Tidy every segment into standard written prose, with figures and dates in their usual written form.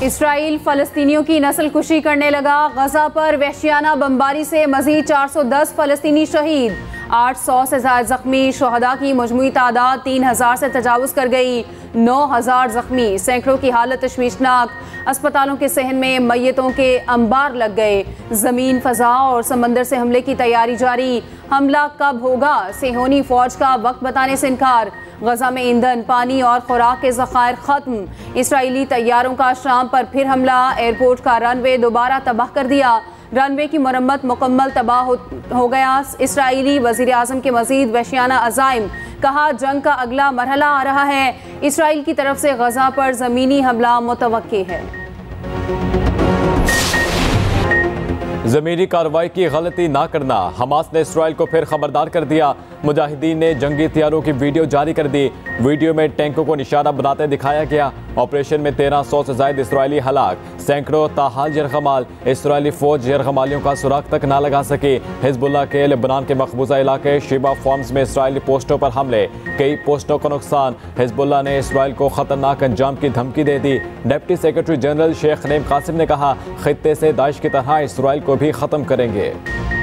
Israel फ़लस्तीनियों की नस्लकुशी करने लगा। गजा पर वहशियाना बमबारी से मजीद 410 फ़लस्तीनी शहीद, 800 से ज़ायद ज़ख्मी। शोहदा की मजमूई तादाद 3000 से तजावुज़ कर गई, 9000 ज़ख्मी। सैकड़ों की हालत तशवीशनाक। अस्पतालों के सहन में मैयतों के अंबार लग गए। ज़मीन, फ़ज़ा और समंदर से हमले की तैयारी जारी। हमला कब होगा? सेहोनी फ़ौज का वक्त बताने से इनकार। गजा में ईंधन, पानी और खुराक के ज़खायर ख़त्म। इसराइली तैयारों का शाम पर फिर हमला। एयरपोर्ट का रनवे दोबारा तबाह कर दिया। रनवे की मरम्मत मुकम्मल तबाह हो गया। इसराइली वज़ीर आज़म के मज़ीद वहशियाना अज़ाइम। कहा, जंग का अगला मरहला आ रहा है। इसराइल की तरफ से गजा पर ज़मीनी हमला मुतवक्की है। ज़मीनी कार्रवाई की गलती ना करना। हमास ने इसराइल को फिर खबरदार कर दिया। मुजाहिदीन ने जंगी हथियारों की वीडियो जारी कर दी। वीडियो में टैंकों को निशाना बनाते दिखाया गया। ऑपरेशन में 1300 से ज़ायद इसराइली हलाक, सैकड़ों ताहाल यरगमाल। इसराइली फ़ौज यरगमालियों का सुराग तक ना लगा सकी। हिजबुल्लाह के लेबनान के मकबूजा इलाके शिबा फॉर्म्स में इसराइली पोस्टों पर हमले, कई पोस्टों का नुकसान। हिजबुल्लाह ने इसराइल को खतरनाक अंजाम की धमकी दे दी। Deputy secretary general Sheikh Naim Qassem ने कहा, खित्ते से दाइश की तरह इसराइल को भी ख़त्म करेंगे।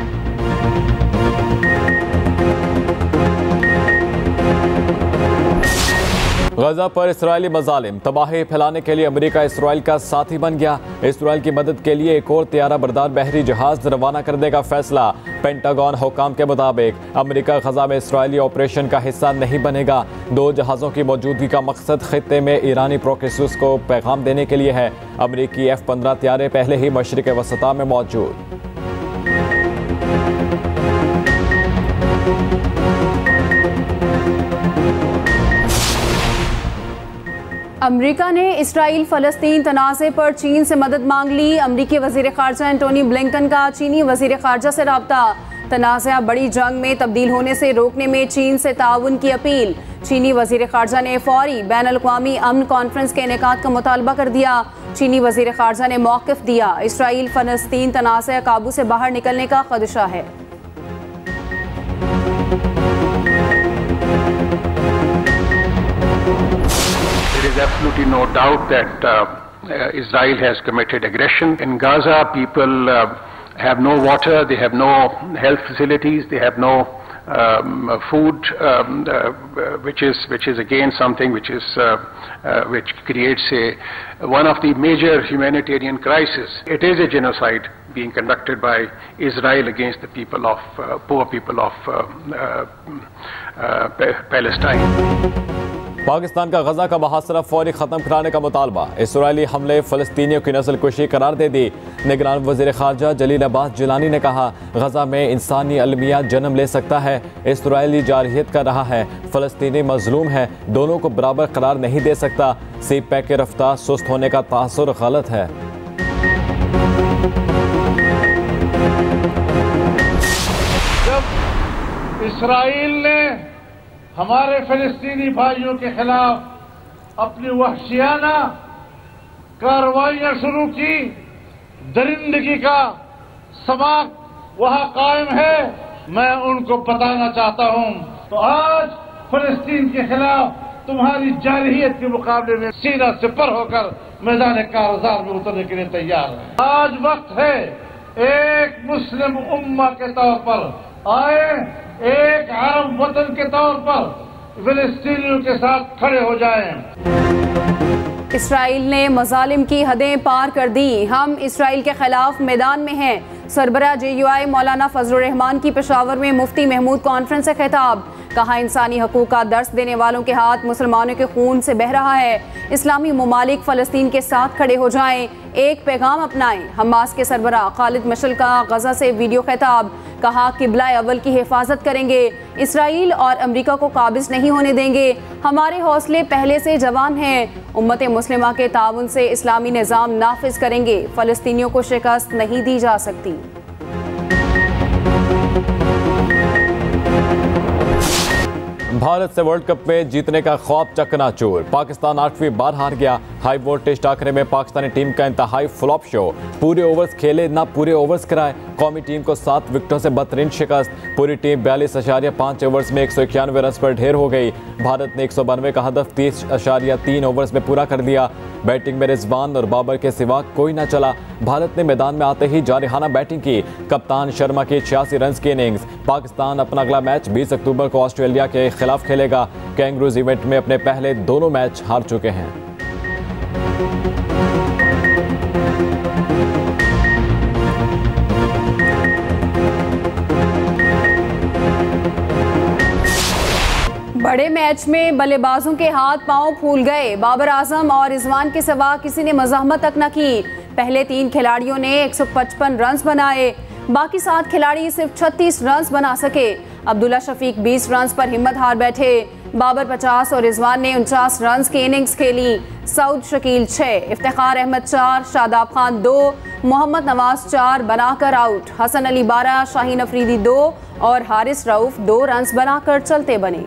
गजा पर इसराइली मजालिम, तबाही फैलाने के लिए अमेरिका इसराइल का साथी बन गया। इसराइल की मदद के लिए एक और त्यारा बरदार बहरी जहाज रवाना करने का फैसला। पेंटागन हुकाम के मुताबिक अमेरिका गजा में इसराइली ऑपरेशन का हिस्सा नहीं बनेगा। 2 जहाज़ों की मौजूदगी का मकसद खित्ते में ईरानी प्रोक्रेसिस को पैगाम देने के लिए है। अमेरिकी F-15 त्यारे पहले ही मशरिक़ वसता में मौजूद। अमरीका ने इसराइल फ़लस्तीन तनाज़े पर चीन से मदद मांग ली। अमरीकी वज़ीर ख़ारजा एंटोनी ब्लिंकन का चीनी वज़ीर ख़ारजा से रब्ता। तनाज़ा बड़ी जंग में तब्दील होने से रोकने में चीन से ताउन की अपील। चीनी वज़ीर ख़ारजा ने फ़ौरी बैनुल-अक़वामी अमन कॉन्फ्रेंस के इनेकाद का मुतालबा कर दिया। चीनी वज़ीर ख़ारजा ने मौक़िफ़ दिया, इसराइल फ़लस्तीन तनाज़ा काबू से बाहर निकलने का ख़दशा है। There is absolutely no doubt that Israel has committed aggression. In Gaza, people have no water, they have no health facilities, they have no food, which is again something which creates one of the major humanitarian crises. It is a genocide being conducted by Israel against the people of poor people of Palestine. Pakistan का गजा का मुहासरा फौरी ख़त्म कराने का मुतालबा। Israeli हमले फ़लस्तीनियों की नस्लकुशी करार दे दी। निगरान वज़ीर ख़ारजा जलील अब्बास जिलानी ने कहा, गजा में इंसानी अलमिया जन्म ले सकता है। इसराइली जारहियत कर रहा है, फ़लस्तीनी मजलूम है, दोनों को बराबर करार नहीं दे सकता। सी पैक की रफ्तार सुस्त होने का तासुर गलत है। जब इसराइल ने हमारे फ़लस्तीनी भाइयों के खिलाफ अपनी वहशियाना कार्रवाइयां शुरू की, दरिंदगी का समाक वहां कायम है। मैं उनको बताना चाहता हूं, तो आज फ़लस्तीन के खिलाफ तुम्हारी जारहियत के मुकाबले में सीना सिपर होकर मैदान कारज़ार में उतरने के लिए तैयार है। आज वक्त है एक मुस्लिम उम्मा के तौर पर आए, एक अरब वतन के तौर पर फ़लस्तीनियों के साथ खड़े हो जाएं। इसराइल ने मजालिम की हदें पार कर दी। हम इसराइल के खिलाफ मैदान में हैं। सरबरा JUI मौलाना फजलुर रहमान की पेशावर में मुफ्ती महमूद कॉन्फ्रेंस से खिताब। कहा, इंसानी हकूक का दर्स देने वालों के हाथ मुसलमानों के खून से बह रहा है। इस्लामी ममालिक फ़लस्तीन के साथ खड़े हो जाएं, एक पैगाम अपनाएं। हमास के सरबरा खालिद मशल का गजा से वीडियो खिताब। कहा, किबला अव्वल की हिफाजत करेंगे, इसराइल और अमरीका को काबिज नहीं होने देंगे। हमारे हौसले पहले से जवान हैं। उम्मत मुस्लिमा के ताउन से इस्लामी निज़ाम नाफिज करेंगे। फ़लस्तीनियों को शिकस्त नहीं दी जा सकती। भारत से वर्ल्ड कप में जीतने का ख्वाब चकनाचूर। पाकिस्तान 8वीं बार हार गया। हाई वोल्टेज टाकरे में पाकिस्तानी टीम का इंतहाई फ्लॉप शो। पूरे ओवर्स खेले ना पूरे ओवर्स कराए। कौमी टीम को 7 विकेटों से बदतरीन शिकस्त। पूरी टीम 42.5 ओवर्स में 191 रन पर ढेर हो गई। भारत ने 192 का हदफ 30.3 ओवर्स में पूरा कर दिया। बैटिंग में रिजवान और बाबर के सिवा कोई ना चला। भारत ने मैदान में आते ही जारहाना बैटिंग की। कप्तान शर्मा की 86 रन की इनिंग्स। पाकिस्तान अपना अगला मैच 20 अक्टूबर को ऑस्ट्रेलिया के खिलाफ खेलेगा। कैंगरूज इवेंट में अपने पहले दोनों मैच हार चुके हैं। बड़े मैच में बल्लेबाजों के हाथ पांव फूल गए। बाबर आजम और रिजवान के सिवा किसी ने मज़ाहमत तक न की। पहले 3 खिलाड़ियों ने 155 रन बनाए। बाकी 7 खिलाड़ी सिर्फ 36 रन बना सके। अब्दुल्ला शफीक 20 रन पर हिम्मत हार बैठे। बाबर 50 और रिजवान ने 49 रन की इनिंग्स खेली। सऊद शकील 6, इफ्तिखार अहमद 4, शादाब खान 2, मोहम्मद नवाज 4 बनाकर आउट। हसन अली 12, शाहीन अफरीदी 2 और हारिस रऊफ 2 रन बनाकर चलते बने।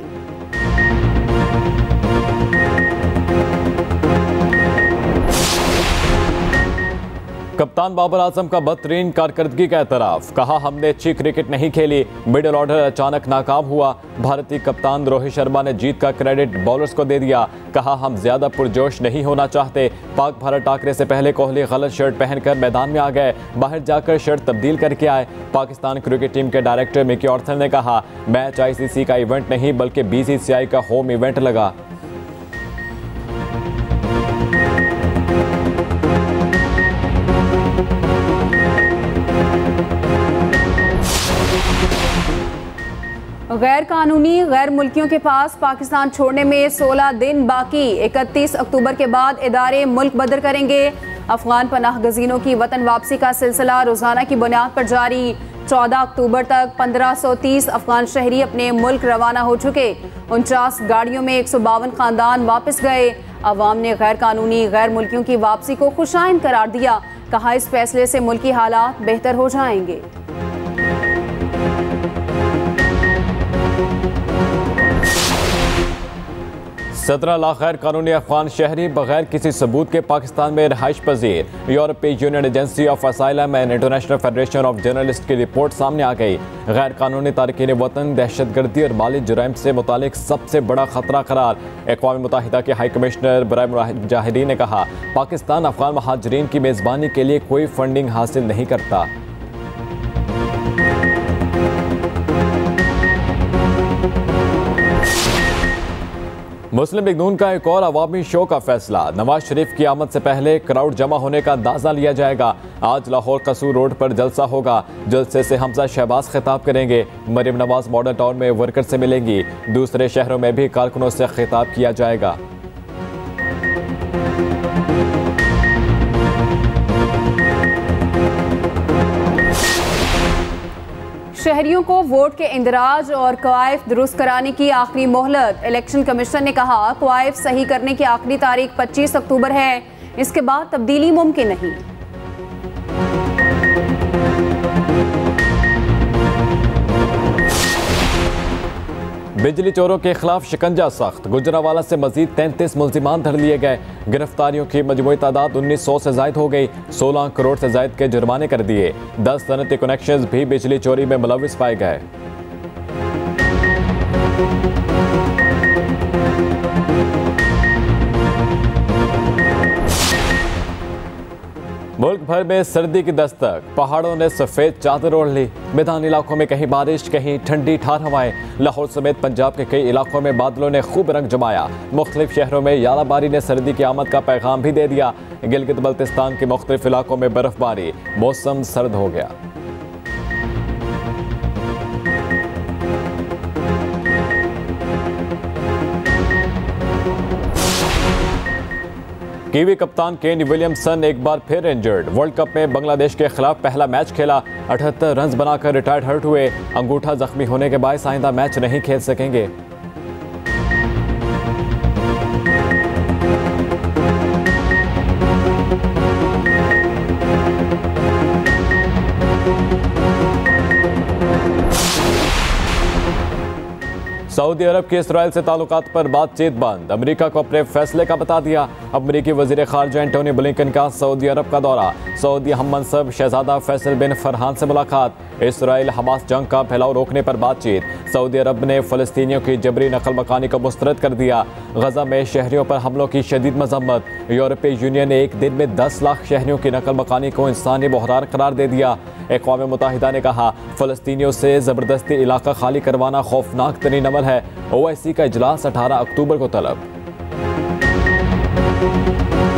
कप्तान बाबर आजम का बदतरीन कारकर्दगी का एतराफ। कहा हमने अच्छी क्रिकेट नहीं खेली। मिडिल ऑर्डर अचानक नाकाम हुआ। भारतीय कप्तान रोहित शर्मा ने जीत का क्रेडिट बॉलर्स को दे दिया। कहा हम ज्यादा पुरजोश नहीं होना चाहते। पाक भारत टाकरे से पहले कोहली गलत शर्ट पहनकर मैदान में आ गए। बाहर जाकर शर्ट तब्दील करके आए। पाकिस्तान क्रिकेट टीम के डायरेक्टर मिकी ऑर्थर ने कहा मैच ICC का इवेंट नहीं बल्कि BCCI का होम इवेंट लगा। गैर कानूनी गैर मुल्कियों के पास पाकिस्तान छोड़ने में 16 दिन बाकी। 31 अक्टूबर के बाद इदारे मुल्क बदर करेंगे। अफगान पनाह गजीनों की वतन वापसी का सिलसिला रोजाना की बुनियाद पर जारी। 14 अक्टूबर तक 1530 अफगान शहरी अपने मुल्क रवाना हो चुके। 49 गाड़ियों में 152 खानदान वापस गए। अवाम ने गैर कानूनी गैर मुल्कियों की वापसी को खुशाइन करार दिया। कहा इस फैसले से मुल्की हालात बेहतर हो जाएंगे। सत्रह लाख गैर कानूनी अफगान शहरी बगैर किसी सबूत के पाकिस्तान में रहाइश पजीर। यूरोपीय union agency of asylum and international federation of journalist की रिपोर्ट सामने आ गई। गैर कानूनी तारकीन वतन दहशतगर्दी और माली जुराइम से मुतालिक सबसे बड़ा खतरा करार। अक़वाम मुत्तहिदा के हाई कमिश्नर बराए मुजाहिदीन ने कहा पाकिस्तान अफगान महाजरीन की मेज़बानी के लिए कोई फंडिंग हासिल नहीं करता। मुस्लिम लीग नून का एक और अवामी शो का फैसला। नवाज शरीफ की आमद से पहले क्राउड जमा होने का अंदाजा लिया जाएगा। आज लाहौर कसूर रोड पर जलसा होगा। जलसे से हमजा शहबाज खिताब करेंगे। मरीम नवाज मॉडल टाउन में वर्कर से मिलेंगी। दूसरे शहरों में भी कारकुनों से खिताब किया जाएगा। शहरियों को वोट के इंदराज और क्वाइफ दुरुस्त कराने की आखिरी मोहलत। इलेक्शन कमीशन ने कहा क्वाइफ सही करने की आखिरी तारीख 25 अक्टूबर है। इसके बाद तब्दीली मुमकिन नहीं। बिजली चोरों के खिलाफ शिकंजा सख्त। गुजरावाला से मजीद 33 मुल्जिमान धर लिए गए। गिरफ्तारियों की मजमूई तादाद 1900 से जायद हो गई। 16 करोड़ से जायद के जुर्माने कर दिए। 10 सनती कनेक्शंस भी बिजली चोरी में मुलविस पाए गए। मुल्क भर में सर्दी की दस्तक। पहाड़ों ने सफेद चादर ओढ़ ली। मैदानी इलाकों में कहीं बारिश कहीं ठंडी ठार हवाएं। लाहौर समेत पंजाब के कई इलाकों में बादलों ने खूब रंग जमाया। मुख्तलिफ शहरों में यालाबारी ने सर्दी की आमद का पैगाम भी दे दिया। गिलगित बल्तिस्तान के मुख्तलिफ इलाकों में बर्फबारी। मौसम सर्द हो गया। कीवी कप्तान केन विलियमसन एक बार फिर इंजर्ड। वर्ल्ड कप में बांग्लादेश के खिलाफ पहला मैच खेला। 78 रन बनाकर रिटायर्ड हर्ट हुए। अंगूठा जख्मी होने के बाद आइंदा मैच नहीं खेल सकेंगे। सऊदी अरब की इसराइल से ताल्लुकात पर बातचीत बंद, अमेरिका को अपने फैसले का बता दिया। अमेरिकी वजीर खारजा एंटोनी ब्लिंकन का सऊदी अरब का दौरा, सऊदी हम मनसब शहजादा फैसल बिन फरहान से मुलाकात, इसराइल हमास जंग का फैलाव रोकने पर बातचीत। सऊदी अरब ने फ़लस्तीनियों की जबरी नकल मकानी को मुस्तरद कर दिया। गजा में शहरियों पर हमलों की शदीद मजम्मत, यूरोपीय यूनियन ने एक दिन में 10 लाख शहरियों की नकल मकानी को इंसानी बहरान करार दे दिया। अक़वाम मुत्तहिदा ने कहा फ़लस्तीनियों से ज़बरदस्ती इलाका खाली करवाना खौफनाक तरीन अमल है। OIC का इजलास 18 अक्टूबर को तलब।